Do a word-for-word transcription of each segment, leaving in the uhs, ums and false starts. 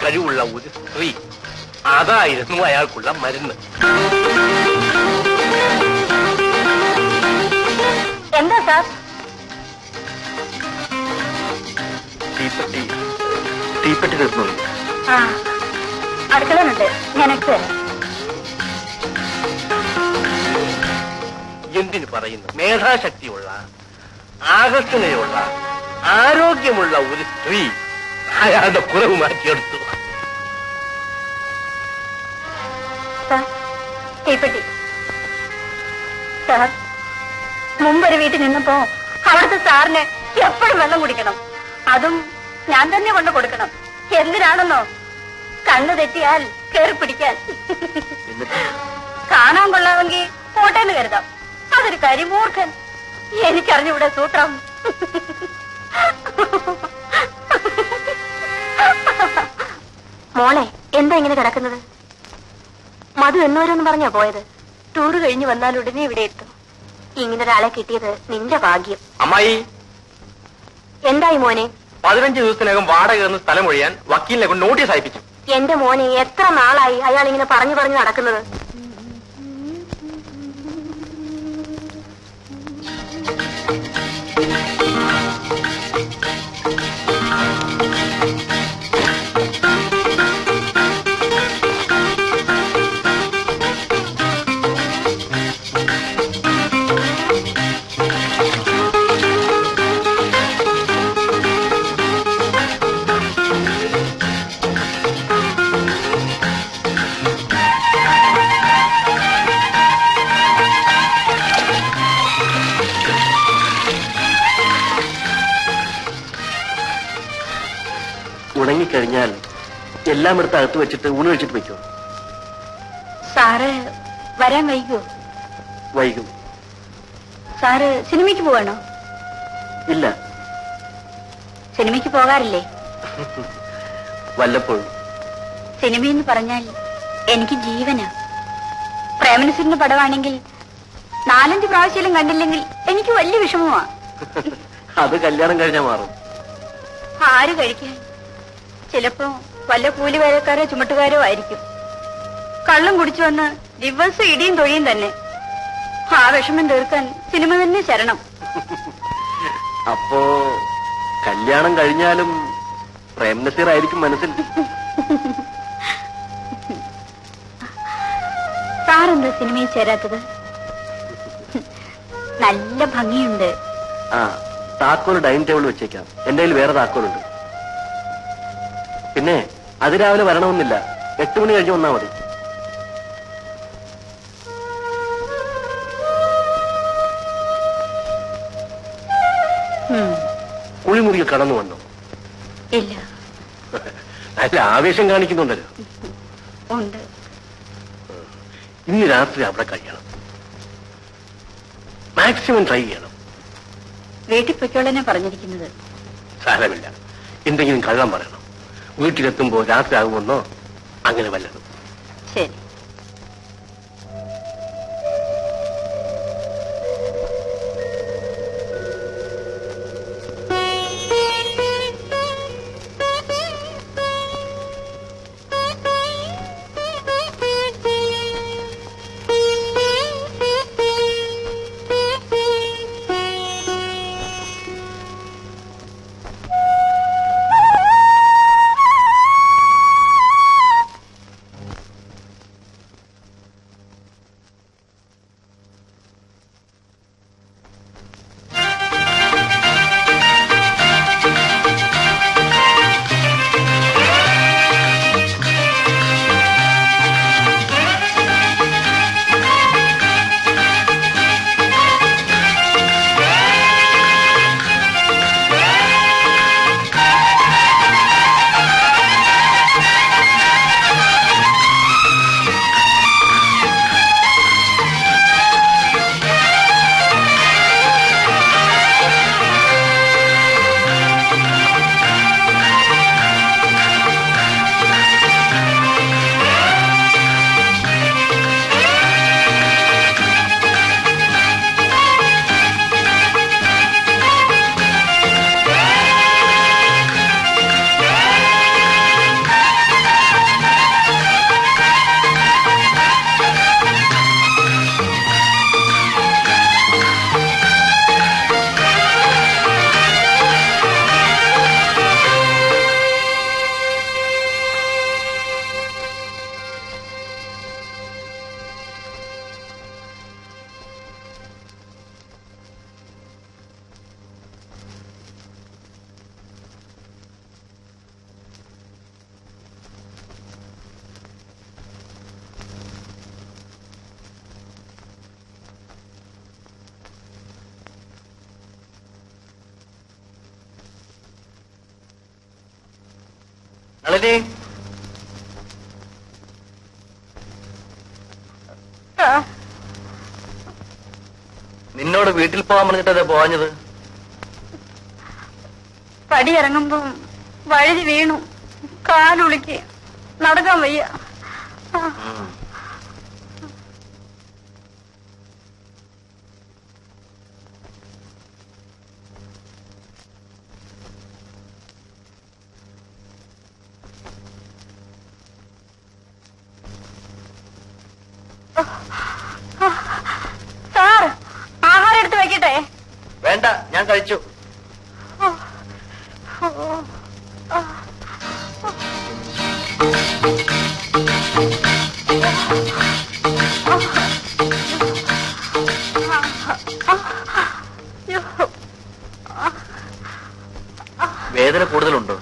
കഴിവുള്ള ഒരു സ്ത്രീ. അതായിരുന്നു അയാൾക്കുള്ള മരുന്ന്. എന്താ സാർ? തീപ്പെട്ടി തീപ്പെട്ടി തീർന്നു. ആ, അടുക്കളയുണ്ട്, ഞാൻ എടുത്തു തരാം. എന്തിനു പറയുന്നു? മേധാശക്തിയുള്ള, ആകർഷണയുള്ള, ആരോഗ്യമുള്ള ഒരു സ്ത്രീ അയാളുടെ കുറവ് മാറ്റിയെടുത്തു. തീപ്പെട്ടി സാർ, മുമ്പൊരു വീട്ടിൽ നിന്നപ്പോ അവിടുത്തെ സാറിന് എപ്പോഴും വെള്ളം കുടിക്കണം, അതും ഞാൻ തന്നെ കൊണ്ട് കൊടുക്കണം. എന്തിനാണെന്നോ? കണ്ണു തെറ്റിയാൽ കേറി പിടിക്കാൻ. കാണാൻ കൊള്ളാമെങ്കിൽ കോട്ടയെന്ന് കരുതാം, അതൊരു കരിമൂർഖൻ. എനിക്കറിഞ്ഞൂടെ സൂത്രം. മോളെ, എന്താ ഇങ്ങനെ കിടക്കുന്നത്? മധു എന്നോരെന്ന് പറഞ്ഞാ പോയത്. ടൂറ് കഴിഞ്ഞു വന്നാൽ ഉടനെ ഇവിടെ എത്തും. ഇങ്ങനെ ഒരാളെ കിട്ടിയത് നിന്റെ ഭാഗ്യം. അമ്മായി, എന്തായി മോനെ? പതിനഞ്ച് ദിവസത്തിനകം വാടക എന്ന സ്ഥലം ഒഴിയാൻ വക്കീലിനെ കൊണ്ട് നോട്ടീസ് അയപ്പിച്ചു. എന്റെ മോനെ, എത്ര നാളായി അയാൾ ഇങ്ങനെ പറഞ്ഞു പറഞ്ഞു നടക്കുന്നത്? ഉണങ്ങിക്കഴിഞ്ഞാൽ എല്ലാം എടുത്ത് അകത്ത് വെച്ചിട്ട് ഊണ് കഴിച്ചിട്ട് വയ്ക്കോ? സാറ് വരാൻ വൈകോ? വൈകും. സാറ് സിനിമയ്ക്ക് പോവാണോ? ഇല്ല. സിനിമയ്ക്ക് പോകാറില്ലേ? വല്ലപ്പോഴും. സിനിമയെന്ന് പറഞ്ഞാൽ എനിക്ക് ജീവനാ. പ്രേമനസിന്റെ പടമാണെങ്കിൽ നാലഞ്ച് പ്രാവശ്യം കണ്ടില്ലെങ്കിൽ എനിക്ക് വലിയ വിഷമമാ. അത് കല്യാണം കഴിഞ്ഞാൽ മാറും. ആര് കഴിക്കാൻ? ചിലപ്പോ വല്ല കൂലി വേലക്കാരോ ചുമട്ടുകാരോ ആയിരിക്കും. കള്ളം കുടിച്ചു വന്ന് ദിവസം ഇടിയും തൊഴിയും തന്നെ. ആ വിഷമം തീർക്കാൻ സിനിമ തന്നെ ശരണം. അപ്പോ കല്യാണം കഴിഞ്ഞാലും പ്രേംനസീർ ആയിരിക്കും മനസ്സിൽ. സാറെന്താ സിനിമയിൽ ചേരാത്തത്? നല്ല ഭംഗിയുണ്ട്. ആ, താക്കോൽ ഡൈനിങ് ടേബിൾ വെച്ചേക്കാം. എന്റെ കയ്യിൽ വേറെ താക്കോലുണ്ട്. പിന്നെ അതിരാവിലെ വരണമെന്നില്ല, എട്ട് മണി കഴിഞ്ഞ് വന്നാ മതി. കുളിമുറിയിൽ കടന്നു വന്നോ? ഇല്ല. നല്ല ആവേശം കാണിക്കുന്നുണ്ടല്ലോ. ഉണ്ട്. ഇന്ന് രാത്രി അവിടെ കഴിയണം. മാക്സിമം ട്രൈ ചെയ്യണം. വീട്ടിൽ പൊയ്ക്കോളനെ പറഞ്ഞിരിക്കുന്നത്. സാരമില്ല, എന്തെങ്കിലും കള്ളം പറയണം. വീട്ടിലെത്തുമ്പോ രാത്രി ആകുമെന്നോ അങ്ങനെ വല്ലതും. ശരി. നളനെ, നിന്നോട് വീട്ടിൽ പോകാൻ പറഞ്ഞിട്ടേ പോവാഞ്ഞത്? പടി ഇറങ്ങുമ്പോ വഴുതി വീണു, കാലുളിക്ക് നടക്കാൻ വയ്യ. സാർ, ആഹാരം എടുത്ത് വയ്ക്കട്ടെ? വേണ്ട, ഞാൻ കഴിച്ചു. വേദന കൂടുതലുണ്ടോ?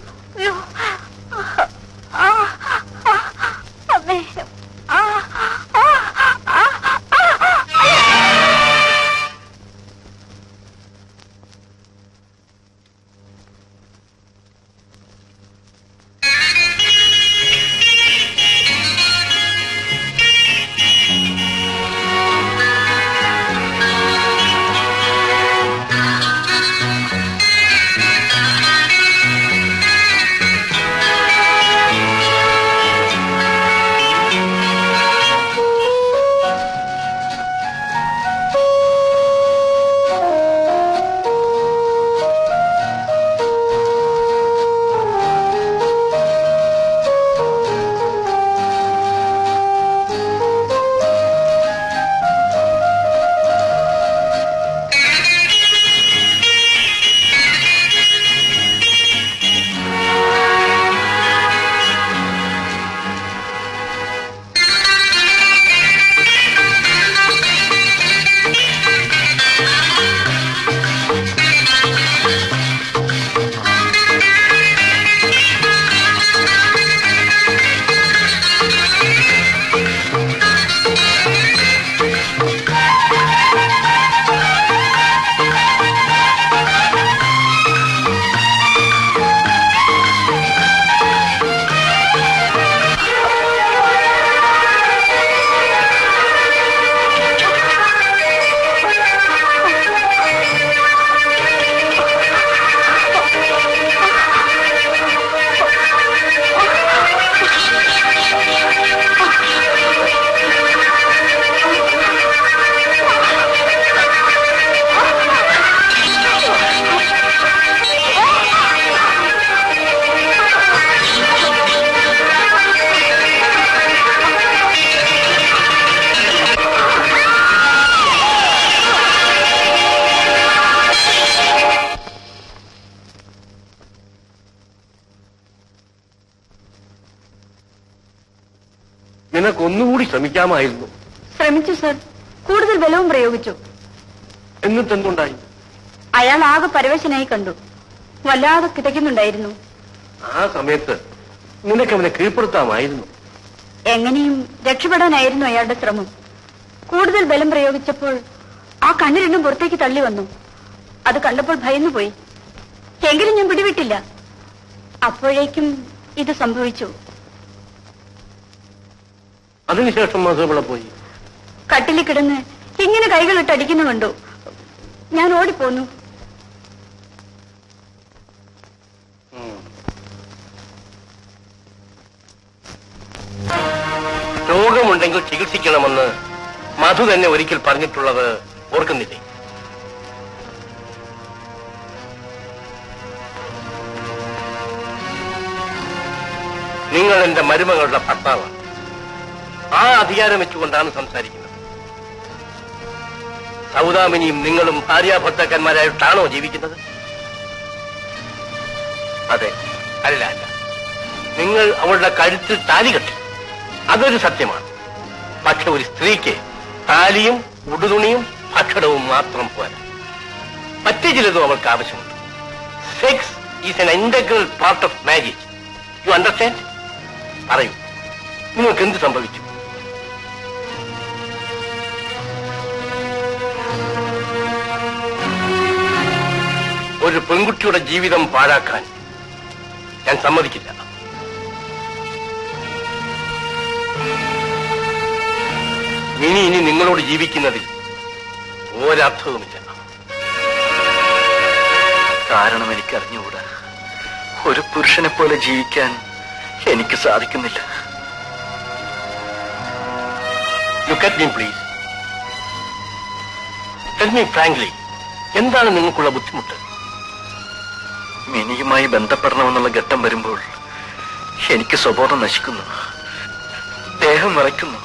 നിനക്കൊന്നുകൂടി ശ്രമിക്കാമായിരുന്നു. ശ്രമിച്ചു സർ, കൂടുതൽ ബലവും പ്രയോഗിച്ചു. എന്നിട്ടെന്തുണ്ടായി? അയാൾ ആകെ പരവശനായി കണ്ടു, വല്ലാതെ കിതയ്ക്കുന്നുണ്ടായിരുന്നു. ആ സമയത്ത് നിനക്കവനെ കീഴ്പ്പെടുത്താമായിരുന്നു. എങ്ങനെയും രക്ഷപ്പെടാനായിരുന്നു അയാളുടെ ശ്രമം. കൂടുതൽ ബലം പ്രയോഗിച്ചപ്പോൾ ആ കണ്ണ് രണ്ടും പുറത്തേക്ക് തള്ളി വന്നു. അത് കണ്ടപ്പോൾ ഭയന്നുപോയി. എങ്കിലും ഞാൻ പിടിവിട്ടില്ല. അപ്പോഴേക്കും ഇത് സംഭവിച്ചു. അതിനുശേഷം മാസവിള പോയി കട്ടിലിൽ കിടന്ന് ഇങ്ങനെ കൈകളിട്ട് അടിക്കുന്നു കണ്ടു. ഞാൻ ഓടിപ്പോന്നു. രോഗമുണ്ടെങ്കിൽ ചികിത്സിക്കണമെന്ന് മധു തന്നെ ഒരിക്കൽ പറഞ്ഞിട്ടുള്ളത് ഓർക്കുന്നില്ലേ? നിങ്ങൾ എന്റെ മരുമകളുടെ ഭർത്താവാണ്. ആ അധികാരം വെച്ചുകൊണ്ടാണ് സംസാരിക്കുന്നത്. സൗദാമിനിയും നിങ്ങളും ഭാര്യാഭർത്താക്കന്മാരായിട്ടാണോ ജീവിക്കുന്നത്? അതെ. അല്ല അല്ല, നിങ്ങൾ അവളുടെ കഴുത്തിൽ താലി കെട്ടി, അതൊരു സത്യമാണ്. പക്ഷെ ഒരു സ്ത്രീക്ക് താലിയും ഉടുതുണിയും ഭക്ഷണവും മാത്രം പോരാ, മറ്റു ചിലതും അവൾക്ക് ആവശ്യമുണ്ട്. Sex is an integral part of marriage. You understand? പറയൂ, നിങ്ങൾക്ക് എന്ത് സംഭവിച്ചു? ഒരു പെൺകുട്ടിയുടെ ജീവിതം പാഴാക്കാൻ ഞാൻ സമ്മതിക്കില്ല. ഇനി ഇനി നിങ്ങളോട് ജീവിക്കുന്നതിൽ ഒരർത്ഥവുമില്ല. കാരണം എനിക്ക് അറിഞ്ഞുകൂടാ. ഒരു പുരുഷനെ പോലെ ജീവിക്കാൻ എനിക്ക് സാധിക്കുന്നില്ല. Look at me, please. Tell me frankly, എന്താണ് നിങ്ങൾക്കുള്ള ബുദ്ധിമുട്ട്? മിനിയുമായി ബന്ധപ്പെടണമെന്നുള്ള ഘട്ടം വരുമ്പോൾ എനിക്ക് സ്വബോധം നശിക്കുന്നു, ദേഹം വിറയ്ക്കുന്നു.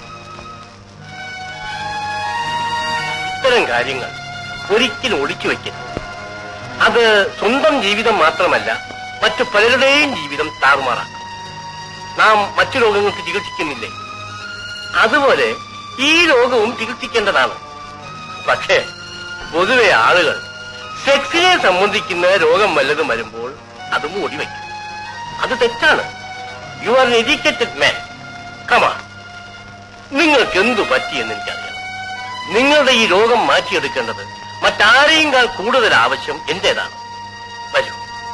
ഇത്തരം കാര്യങ്ങൾ ഒരിക്കലും ഒളിച്ചു വയ്ക്കരുത്. അത് സ്വന്തം ജീവിതം മാത്രമല്ല, മറ്റു പലരുടെയും ജീവിതം താറുമാറാക്കും. നാം മറ്റു രോഗങ്ങൾക്ക് ചികിത്സിക്കുന്നില്ലേ, അതുപോലെ ഈ രോഗവും ചികിത്സിക്കേണ്ടതാണ്. പക്ഷേ പൊതുവെ ആളുകൾ സെക്സിനെ സംബന്ധിക്കുന്ന രോഗം വല്ലതും വരുമ്പോൾ അത് മൂടിവെക്കും. അത് തെറ്റാണ്. You are an educated man. കമാ, നിങ്ങൾക്ക് എന്തു പറ്റിയെന്ന് എനിക്കറിയാം. നിങ്ങളുടെ ഈ രോഗം മാറ്റിയെടുക്കേണ്ടത് മറ്റാരെയുംകാൾ കൂടുതൽ ആവശ്യം എന്റേതാണ്. വരൂ.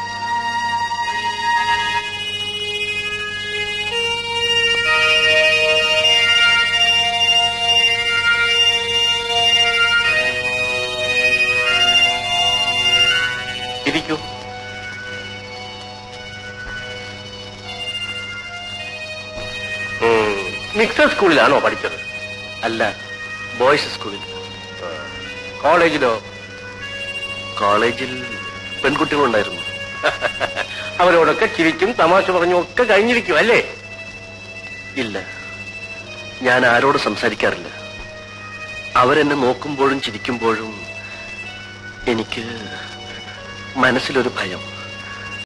ഇരിക്കൂ. മിക്സഡ് സ്കൂളിലാണോ പഠിച്ചത്? അല്ല, ബോയ്സ് സ്കൂളിൽ. കോളേജിലോ? കോളേജിൽ പെൺകുട്ടികളുണ്ടായിരുന്നു. അവരോടൊക്കെ ചിരിച്ചും തമാശ പറഞ്ഞും ഒക്കെ കഴിഞ്ഞിരിക്കും അല്ലേ? ഇല്ല, ഞാൻ ആരോട് സംസാരിക്കാറില്ല. അവരെന്നെ നോക്കുമ്പോഴും ചിരിക്കുമ്പോഴും എനിക്ക് മനസ്സിലൊരു ഭയം.